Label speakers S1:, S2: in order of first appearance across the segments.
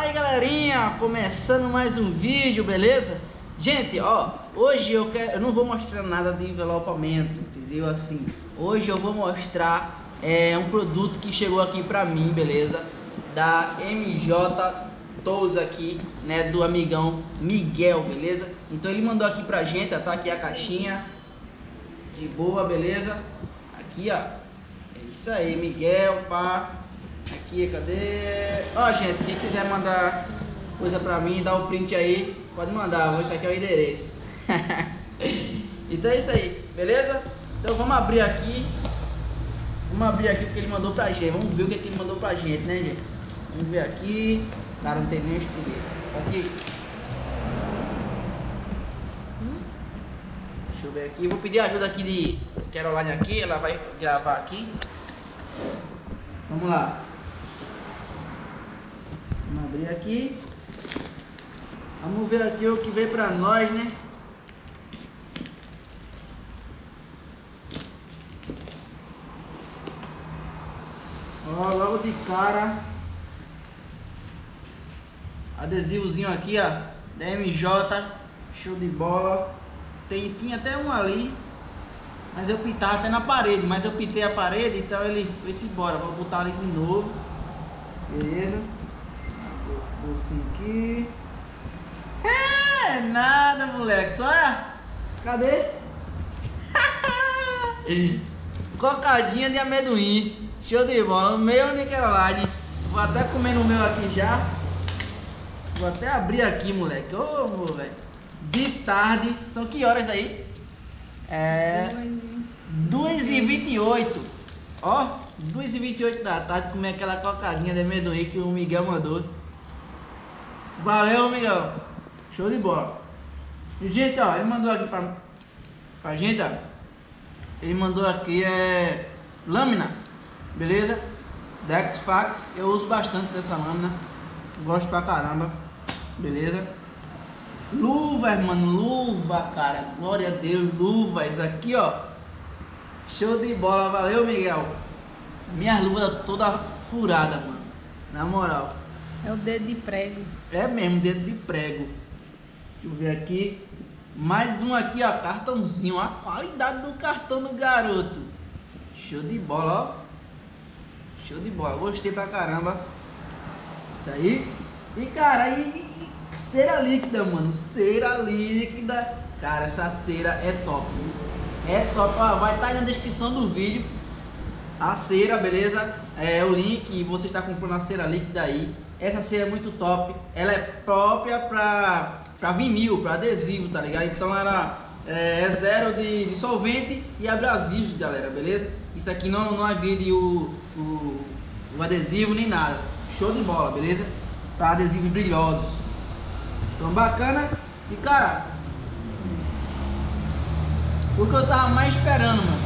S1: Fala aí, galerinha, começando mais um vídeo, beleza? Gente, ó, hoje eu não vou mostrar nada de envelopamento, entendeu? Assim, hoje eu vou mostrar um produto que chegou aqui pra mim, beleza? Da MJ Tools aqui, né, do amigão Miguel, beleza? Então ele mandou aqui pra gente, tá aqui a caixinha, de boa, beleza? Aqui, ó, é isso aí, Miguel, pá. Aqui, cadê? Ó, gente, quem quiser mandar coisa pra mim, dá o print aí, pode mandar, esse aqui é o endereço. Então é isso aí, beleza? Então vamos abrir aqui. Vamos abrir aqui o que ele mandou pra gente. Vamos ver o que ele mandou pra gente, né, gente? Vamos ver aqui. Cara, não tem nem espelho. Aqui. Deixa eu ver aqui. Vou pedir ajuda aqui de Caroline aqui. Ela vai gravar aqui. Vamos lá. Vamos abrir aqui. Vamos ver aqui o que veio pra nós, né? Ó, logo de cara, adesivozinho aqui, ó, da MJ, show de bola. Tinha até um ali, mas eu pintava até na parede, mas eu pintei a parede, então ele foi-se embora. Vou botar ali de novo, beleza? Bolsinho aqui. É nada, moleque, só é. Cadê? Cocadinha de amendoim, show de bola, no meu de Caroline. Vou até comer no meu aqui já. Vou até abrir aqui, moleque. Ô, moleque, de tarde, são que horas aí? 2h28. Ó, 2h28 da tarde, comer aquela cocadinha de amendoim que o Miguel mandou. Valeu, Miguel, show de bola. E, gente, ó, ele mandou aqui pra gente, ó. Ele mandou aqui lâmina, beleza? Dex Fax, eu uso bastante dessa lâmina, gosto pra caramba, beleza? Luvas, mano, luva, cara, glória a Deus, luvas aqui, ó, show de bola, valeu, Miguel. Minhas luvas toda furada, mano, na moral.
S2: É o dedo de prego. É
S1: mesmo, dedo de prego. Deixa eu ver aqui. Mais um aqui, ó, cartãozinho, a qualidade do cartão do garoto. Show de bola, ó. Show de bola, gostei pra caramba. Isso aí. E, cara, cera líquida, mano. Cera líquida. Cara, essa cera é top. É top, ó, vai estar aí na descrição do vídeo a cera, beleza? É o link, você está comprando a cera líquida aí. Essa cera é muito top. Ela é própria pra vinil, pra adesivo, tá ligado? Então ela é zero de solvente e abrasivos, galera, beleza? Isso aqui não agride o adesivo nem nada. Show de bola, beleza? Pra adesivos brilhosos. Então bacana. E, cara, o que eu tava mais esperando, mano,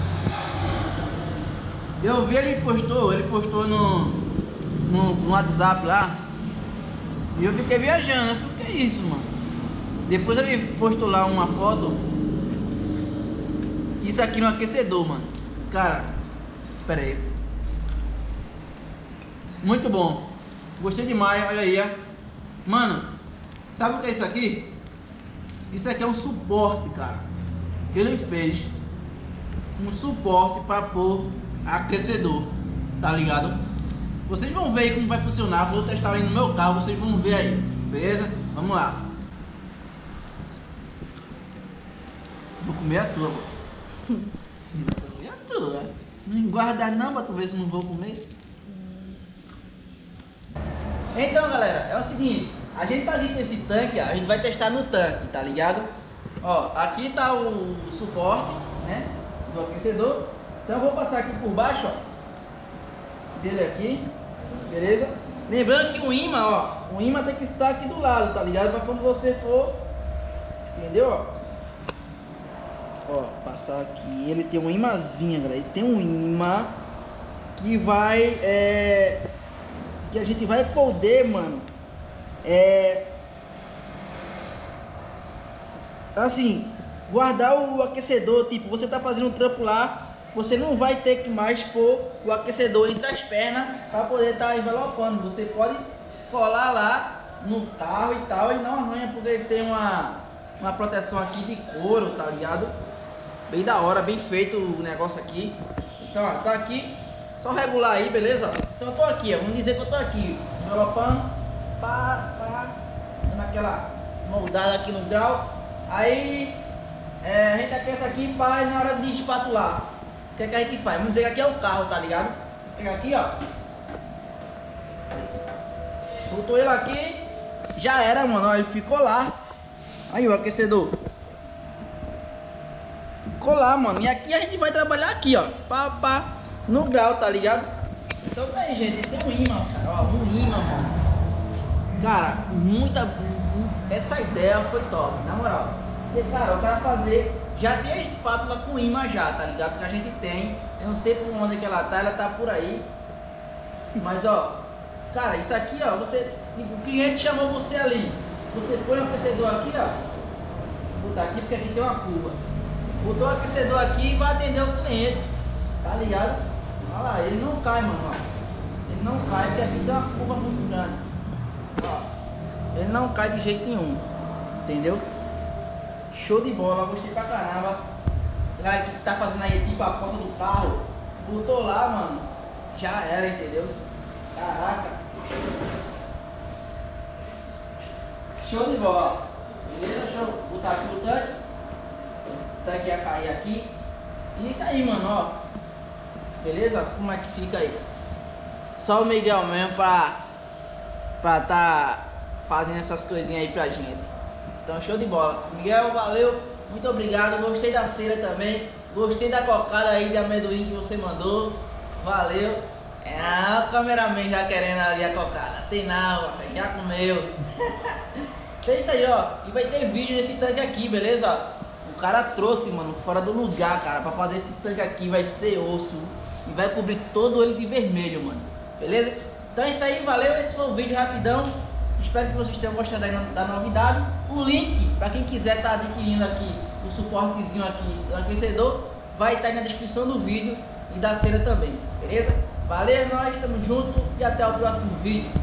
S1: eu vi ele postou no WhatsApp lá. E eu fiquei viajando, eu falei, o que é isso, mano? Depois ele postou lá uma foto. Isso aqui no aquecedor, mano. Cara, pera aí. Muito bom. Gostei demais, olha aí, ó. Mano, sabe o que é isso aqui? Isso aqui é um suporte, cara, que ele fez. Um suporte para pôr aquecedor, tá ligado? Vocês vão ver aí como vai funcionar. Vou testar aí no meu carro, vocês vão ver aí, beleza? Vamos lá. Vou comer a tua, mano. Vou comer a tua. Não guarda não, pra tu ver se não vou comer. Então, galera, é o seguinte. A gente tá ali com esse tanque, ó, a gente vai testar no tanque, tá ligado? Ó, aqui tá o suporte, né, do aquecedor. Então eu vou passar aqui por baixo, ó, dele aqui, beleza? Lembrando que o ímã, ó, o ímã tem que estar aqui do lado, tá ligado? Pra quando você for, entendeu, ó? Ó, passar aqui, ele tem um imãzinho, galera. Ele tem um imã que vai, que a gente vai poder, mano, assim, guardar o aquecedor. Tipo, você tá fazendo um trampo lá, você não vai ter que mais pôr o aquecedor entre as pernas para poder estar envelopando. Você pode colar lá no carro e tal, e não arranha porque ele tem uma proteção aqui de couro, tá ligado? Bem da hora, bem feito o negócio aqui. Então, ó, tá aqui, só regular aí, beleza? Então eu tô aqui, ó, vamos dizer que eu tô aqui, envelopando, dando aquela moldada aqui no grau. Aí a gente aquece aqui para na hora de espatular. O que é que a gente faz? Vamos dizer que aqui é o carro, tá ligado? Pega aqui, ó. Botou ele aqui, já era, mano, ó, ele ficou lá. Aí o aquecedor ficou lá, mano. E aqui a gente vai trabalhar aqui, ó, no grau, tá ligado? Então tá aí, gente, tem um imã, cara, ó, um imã, mano. Cara, essa ideia foi top, na moral. Porque, cara, o cara fazer, já tem a espátula com imã já, tá ligado? Que a gente tem, eu não sei por onde que ela tá por aí. Mas, ó, cara, isso aqui, ó, você, tipo, o cliente chamou você ali. Você põe o aquecedor aqui, ó. Vou botar aqui porque aqui tem uma curva. Botou o aquecedor aqui e vai atender o cliente. Tá ligado? Olha lá, ele não cai, mano. Ó. Ele não cai porque aqui tem uma curva muito grande. Ó. Ele não cai de jeito nenhum. Entendeu? Show de bola, gostei pra caramba. Galera que tá fazendo aí tipo a porta do carro. Botou lá, mano. Já era, entendeu? Caraca. Show de bola. Beleza? Deixa eu botar aqui o tanque. O tanque ia cair aqui. E isso aí, mano, ó. Beleza? Como é que fica aí? Só o Miguel mesmo pra tá fazendo essas coisinhas aí pra gente. Então, show de bola. Miguel, valeu. Muito obrigado. Gostei da cera também. Gostei da cocada aí de amendoim que você mandou. Valeu. O cameraman já querendo ali a cocada. Tem não, você já comeu. É isso aí, ó. E vai ter vídeo desse tanque aqui, beleza? O cara trouxe, mano, fora do lugar, cara, pra fazer esse tanque aqui. Vai ser osso. E vai cobrir todo ele de vermelho, mano. Beleza? Então é isso aí, valeu. Esse foi o vídeo rapidão. Espero que vocês tenham gostado da novidade. O link, pra quem quiser estar adquirindo aqui o suportezinho aqui do aquecedor, vai estar aí na descrição do vídeo e da cera também. Beleza? Valeu, nós estamos juntos e até o próximo vídeo.